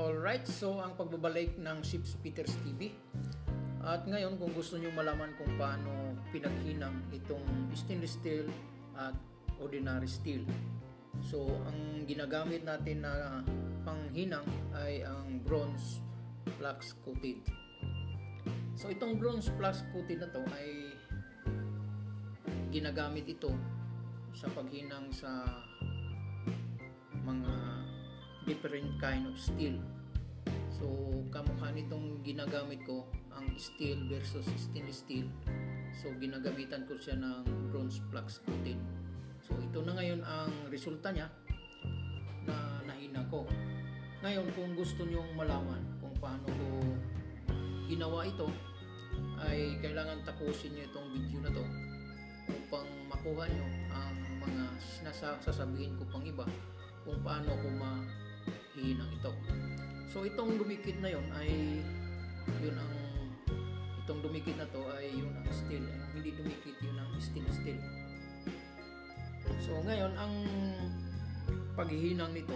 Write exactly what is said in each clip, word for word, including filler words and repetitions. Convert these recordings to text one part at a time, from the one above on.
Alright, so ang pagbabalik ng Ships Peters T V. At ngayon, kung gusto nyo malaman kung paano pinaghinang itong stainless steel at ordinary steel. So, ang ginagamit natin na panghinang ay ang bronze flux coated. So, itong bronze flux coated na to ay ginagamit ito sa paghinang sa mga different kind of steel. So, kamukha nitong ginagamit ko, ang steel versus stainless steel. So, ginagamitan ko siya ng bronze flux coated. So, ito na ngayon ang resulta niya na nahina ko. Ngayon, kung gusto nyong malaman kung paano ko ginawa ito, ay kailangan tapusin nyo itong video na to upang makuha nyo ang mga sinasasabihin ko pang iba kung paano ko mahinang ito. So itong dumikit na yon ay yun ang itong dumikit na to ay yun ang steel. Ang hindi dumikit yun ang stainless steel. So ngayon ang paghihinang nito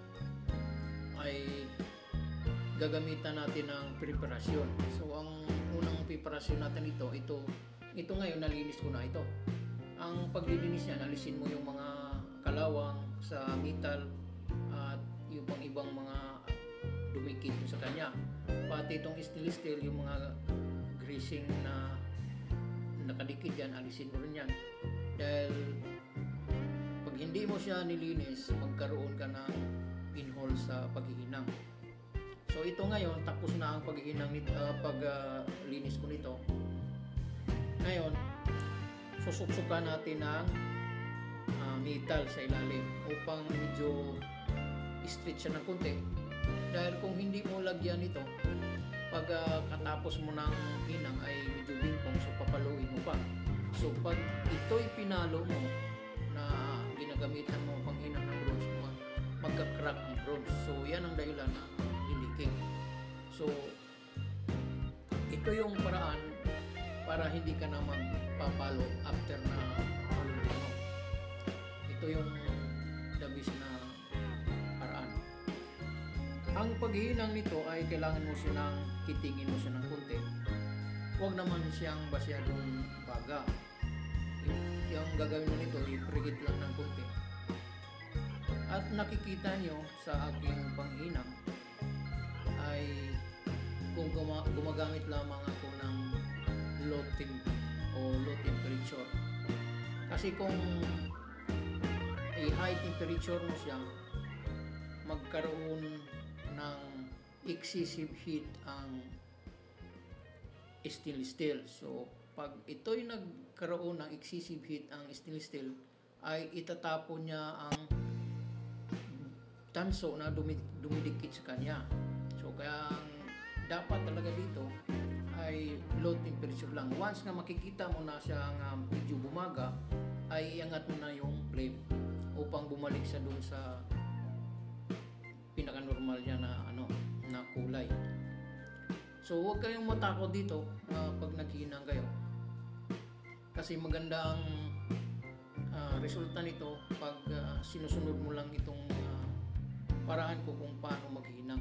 ay gagamitan natin ng preparasyon. So ang unang preparasyon natin ito, ito ito ngayon nalinis ko na ito. Ang paglilinis niya, nalisin mo yung mga kalawang sa metal at yung pang ibang mga dumikit sa kanya. Pati itong stainless steel, yung mga greasing na nakadikit yan, alisin mo rin yan. Dahil pag hindi mo siya nilinis, magkaroon ka ng pinhole sa paghihinang. So ito ngayon, tapos na ang paghihinang nito, uh, paglinis uh, ko nito. Ngayon, susuksukan natin ng uh, metal sa ilalim upang medyo stretch siya ng konti. Dahil kung hindi mo lagyan ito, pag uh, katapos mo ng hinang ay medyo bingkong, so papaluin mo pa. So pag ito'y pinalo mo na ginagamitan mo pang hinang ng bronze, magka-crack ang bronze. So yan ang dahilan na hiliking. So ito yung paraan para hindi ka na magpapalo after na maluloy mo. Ito yung the best na paraan. Ang paghihinang nito ay kailangan mo siya ng hitingin mo siya ng konti. Huwag naman siyang masyadong baga. Yung gagawin mo nito, i-prigit lang ng konti. At nakikita nyo sa aking panghinang ay kung gumagamit lamang ako ng low temp o low temperature. Kasi kung i-high temperature mo siya, magkaroon ng excessive heat ang stainless steel. So, pag ito'y nagkaroon ng excessive heat ang stainless steel, ay itatapon niya ang tanso na dumidikit sa kanya. So, kaya ang dapat talaga dito ay low temperature lang. Once nga makikita mo na siya nga medyo bumaga, ay iangat mo na yung flame upang bumalik siya dun sa pinaka-normal niya na ano na kulay. So huwag kayong matakot dito uh, pag naghinang kayo. Kasi maganda ang uh, resulta nito pag uh, sinusunod mo lang itong uh, paraan ko kung paano maghinang.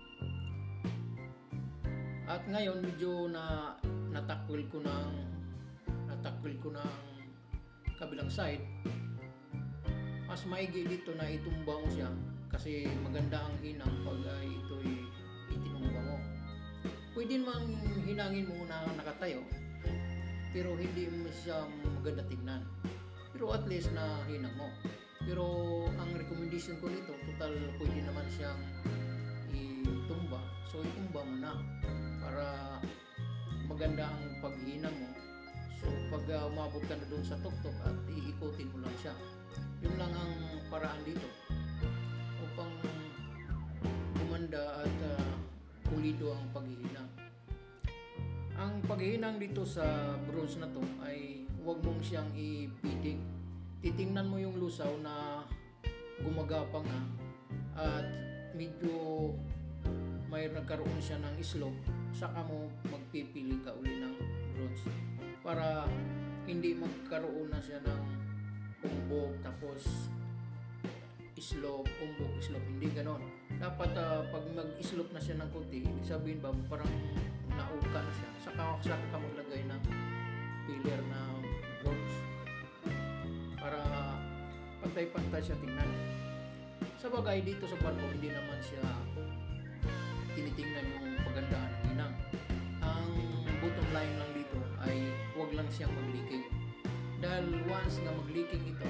At ngayon medyo na natakwil ko ng natakwil ko ng kabilang side. Mas maigi dito na itumba mo siya kasi maganda ang hinang pag ay ito'y itinumba mo. Pwede mang hinangin mo na nakatayo pero hindi mo siya maganda tingnan. Pero at least na hinang mo. Pero ang recommendation ko dito, total pwede naman siyang itumba. So itumba mo na para maganda ang paghinang mo. So pag uh, umabot ka na doon sa tuktok at iikutin mo lang siya. Yun lang ang paraan dito upang gumanda at uh, pulido ang paghihinang. Ang paghihinang dito sa bronze na to ay huwag mong siyang ipitig. Titingnan mo yung lusaw na gumagapang na at medyo may nagkaroon siya ng slope, saka mo magpipili ka uli ng bronze para hindi magkaroon na siya ng umbok tapos slope, umbok, slope, hindi ganon. Dapat uh, pag nag-slope na siya ng konti, ibig sabihin ba parang nauka na siya. Saka saka ka maglagay ng filler na bolts para pantay-pantay siya tingnan. Sa bagay dito sa barko, hindi naman siya tinitingnan yung pagandahan ng inang. Ang bottom line lang dito ay huwag lang siyang mag-leaking. Dahil once na mag-leaking ito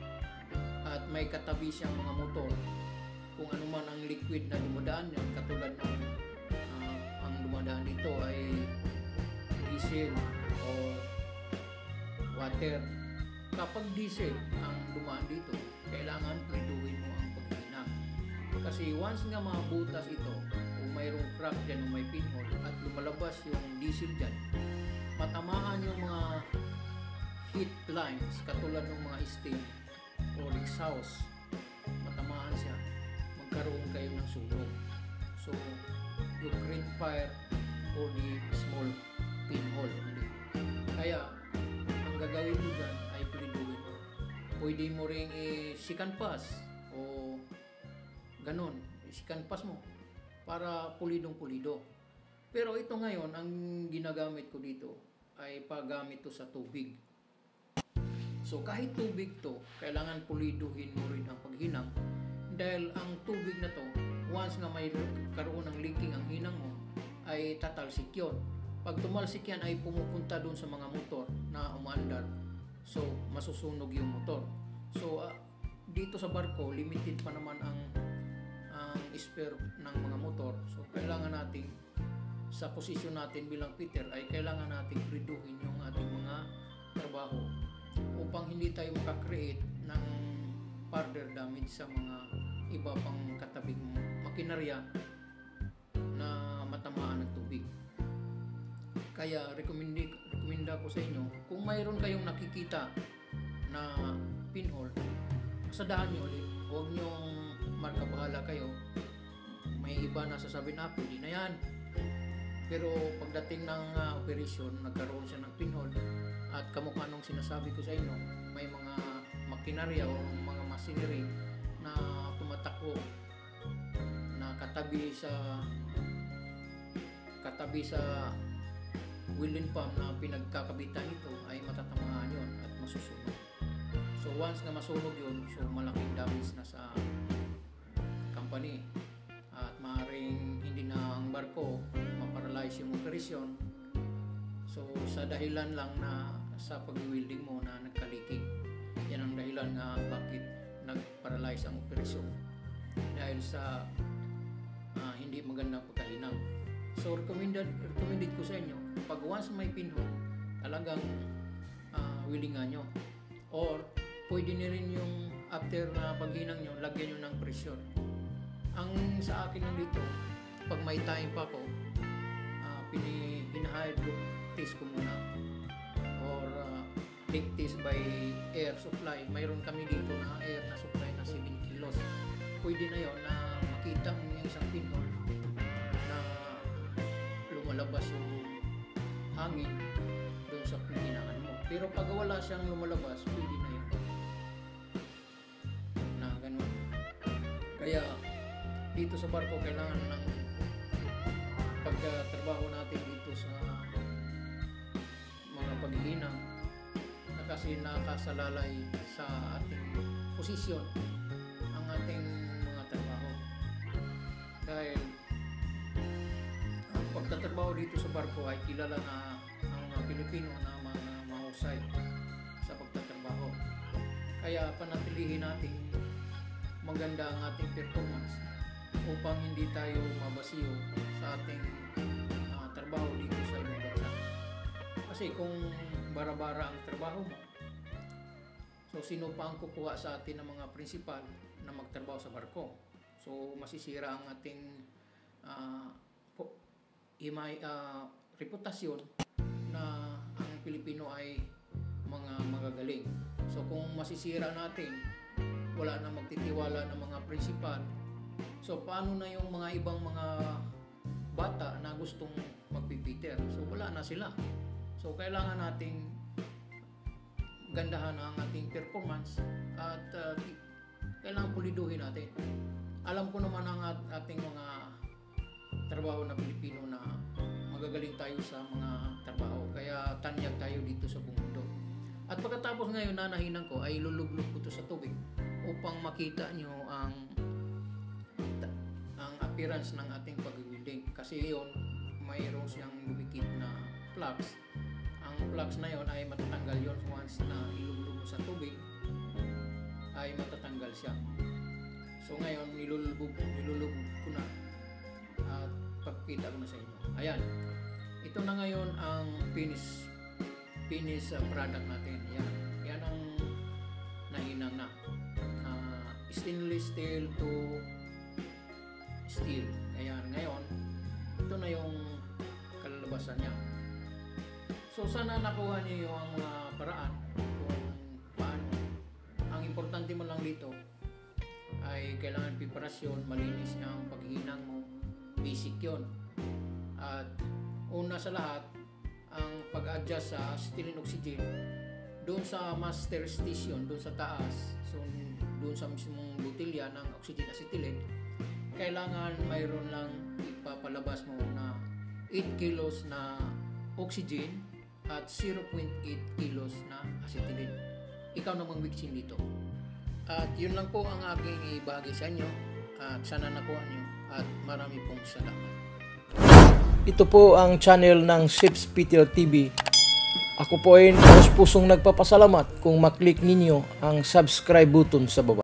at may katabi siyang mga motor, kung ano man ang liquid na dumadaan yan, katulad ng uh, ang dumadaan dito ay diesel o water. Kapag diesel ang dumaan dito, kailangan preduhin mo ang paghihinang. Kasi once nga mabutas ito, kung mayroong crack dyan o may pinhole at lumalabas yung diesel dyan, matamaan yung mga heat lines katulad ng mga steam o exhaust, matamaan siya, magkaroon kayo ng sunog. So, you create fire for the small pinhole only. Kaya, ang gagawin mo dyan ay preduhin mo. Pwede mo rin i-second pass o ganon, i-second pass mo para pulidong pulido. Pero ito ngayon, ang ginagamit ko dito ay paggamit to sa tubig. So kahit tubig to, kailangan puliduhin mo rin ang paghinang dahil ang tubig na to, once nga may karoon ng leaking ang hinang mo, ay tatalsik yun. Pag tumalsik yan ay pumupunta doon sa mga motor na umaandar. So masusunog yung motor. So uh, dito sa barko, limited pa naman ang ang spare ng mga motor. So kailangan nating sa posisyon natin bilang fitter ay kailangan nating preduhin yung ating mga trabaho upang hindi tayo makakreate ng further damage sa mga iba pang katabing makinarya na matamaan ng tubig. Kaya recommend rekomenda ko sa inyo, kung mayroon kayong nakikita na pinhole, pasadahan nyo ulit. Huwag nyong markabahala kayo. May iba na sasabihin na pwede na yan. Pero pagdating ng uh, operasyon, nagkaroon siya ng pinhole at kamukha nung sinasabi ko sa inyo, may mga makinarya o mga machinery na tumatakbo na katabi sa katabi sa wheeling pump na pinagkakabitan ito ay matatamaan yon at masusunog. So once na masunog yun, so malaking damage na sa company at maaaring hindi na ang barko ma-paralyze yung operasyon. So sa dahilan lang na sa pag-welding mo na nagka-leaking, yan ang dahilan nga bakit nag-paralyze ang operasyon dahil sa uh, hindi magandang pagkahinang. So recommended, recommended ko sa inyo, pag once may pinhole, talagang uh, weldingan nyo. Or pwede na rin yung after na paghinang nyo, lagyan nyo ng pressure. Ang sa akin nandito, pag may time pa ko, uh, pinahydro test ko muna or uh, leak test by air supply. Mayroon kami dito na air na supply na seven kilos. Pwede na yon na makita mo yung isang pinhole na lumalabas yung hangin doon sa pinahinangan mo. Pero pag wala siyang lumalabas, pwede na yun na ganun. Kaya dito sa barko kailangan ng pagkatrabaho natin dito sa mga paghihinang na kasi nakasalalay sa ating posisyon ang ating mga trabaho. Dahil ang pagtatrabaho dito sa barko ay kilala na ang mga Pilipino na mga mahusay sa pagtatrabaho. Kaya panatilihin natin maganda ang ating performance upang hindi tayo mabasiyo sa ating uh, trabaho dito sa ibang bansa. Kasi kung bara-bara ang trabaho mo, so sino pa ang kukuha sa atin ng mga prinsipal na magtrabaho sa barko? So masisira ang ating uh, imay, uh, reputasyon na ang Pilipino ay mga magagaling. So kung masisira natin, wala na magtitiwala ng mga prinsipal. So paano na yung mga ibang mga bata na gustong magpipiter? So wala na sila. So kailangan nating gandahan ang ating performance at uh, kailangan puliduhin natin. Alam ko naman ang ating mga trabaho na Pilipino na magagaling tayo sa mga trabaho. Kaya tanyag tayo dito sa buong mundo. At pagkatapos ngayon na nahinang ko ay lulublog ko to sa tubig upang makita nyo ang ang appearance ng ating pag-welding. Kasi yun, mayroon siyang lumikit na flux. Ang flux na yon ay matatanggal yon once na ilulubog mo sa tubig, ay matatanggal siya. So ngayon, nilulubog, nilulubog ko na at pagkita ko na sa inyo. Ayan, ito na ngayon ang finish finish uh, product natin. Yan, yan ang nahinang na. Uh, stainless steel to steel. Ayan, ngayon, ito na yung kalalabasan niya. So sana nakuha niyo yung mga paraan kung paano. Ang importante mo lang dito ay kailangan preparasyon, malinis ang paghihinang mo, basic yon. At una sa lahat, ang pag-adjust sa acetylene oxygen doon sa master station, doon sa taas, so doon sa mismong botelya ng oxygen acetylene, kailangan mayroon lang ipapalabas mo na eight kilos na oxygen at zero point eight kilos na acetylene. Ikaw namang mixing dito. At yun lang po ang aking ibahagi sa inyo at sana nakuha nyo at marami pong salamat. Ito po ang channel ng Sips Peter T V. Ako po ay nais pusong nagpapasalamat kung maklik ninyo ang subscribe button sa baba.